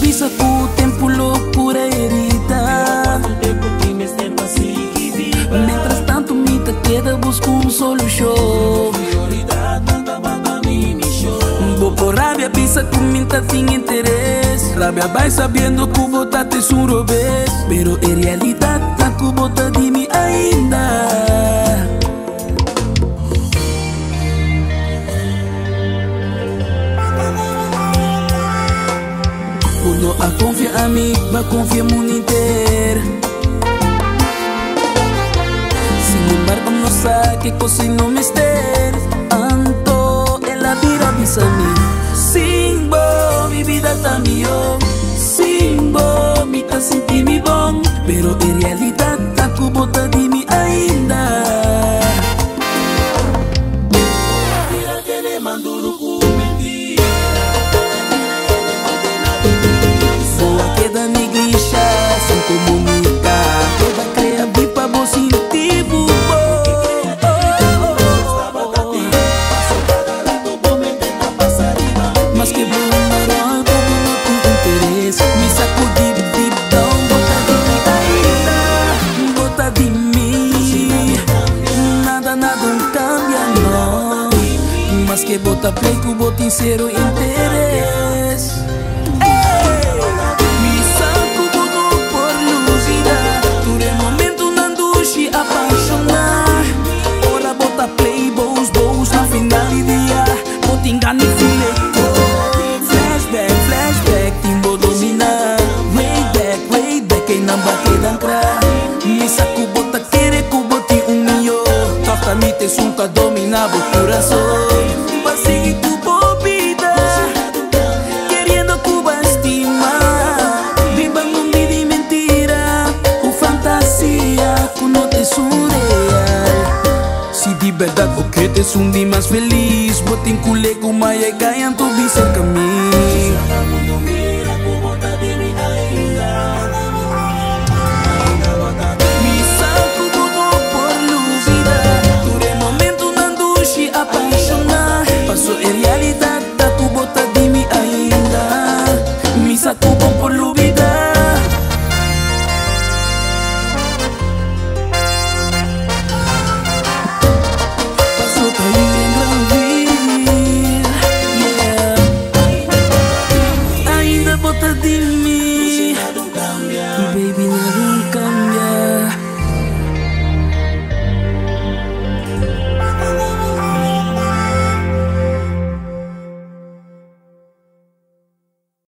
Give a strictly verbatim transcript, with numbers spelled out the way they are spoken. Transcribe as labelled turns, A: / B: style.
A: pisa o tempo loucura herida. Mientras tanto me te queda busco um solução. Vou por rabia pisa com minta tem interesse. Rabia vai sabendo que vou tá te um robês. Pero em realidade tá que vou tá de mim ainda. Quando a confia a mim, vai confiar o mundo inteiro. Sin embargo no sabe que cosa no me mistério. Anto ela vira avisa a mim. Sim, bo, mi vida tá melhor. Sim, bo, mi tá sentindo bom. Pero em realidade tá com bota de mim ainda. Boa queda neglixa, sem comunicar. Toda crea bipa, bo sentivo. Mas que bom, não, como não tem interesse. Me sacudi, deep down, bota de mim ainda. Bota de mim. Nada, nada cambia, não. Mas que bota play, que bota em zero interesse. Me saco bodo por luzida. Tudo é momento, não duche apaixonar. Ora bota play, boos, boos, na final de dia. Bota engano e file. Flashback, flashback, timbo dominar. Way back, way back, quem não bate dancra. Me saco bota querer que bote um milhão. Toca me te sunta dominar o coração. Vai seguir tu boa vida, querendo que vai estimar. Viva num mundo de mentira, ou fantasia que não te são real. Se de verdade o que te são de mais feliz, bota em culé com maia e ganha tu ser caminho.